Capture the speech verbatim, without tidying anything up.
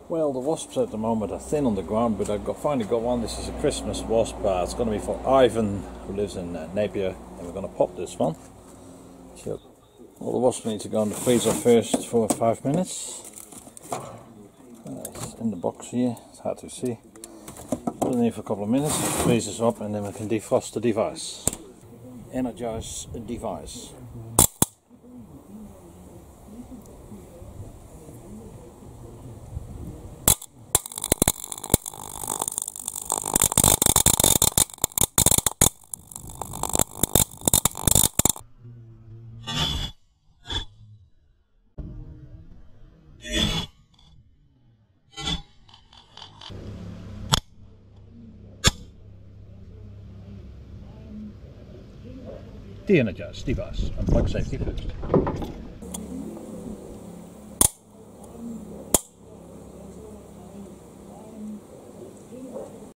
Well, the wasps at the moment are thin on the ground, but I've got, finally got one. This is a Christmas wasp. Uh, it's going to be for Ivan, who lives in uh, Napier, and we're going to pop this one. So, all the wasps need to go in the freezer first for five minutes. Uh, it's in the box here, it's hard to see. Put it in here for a couple of minutes, it freezes up, and then we can defrost the device. Energize the device. De-energize device. Unplug safety first.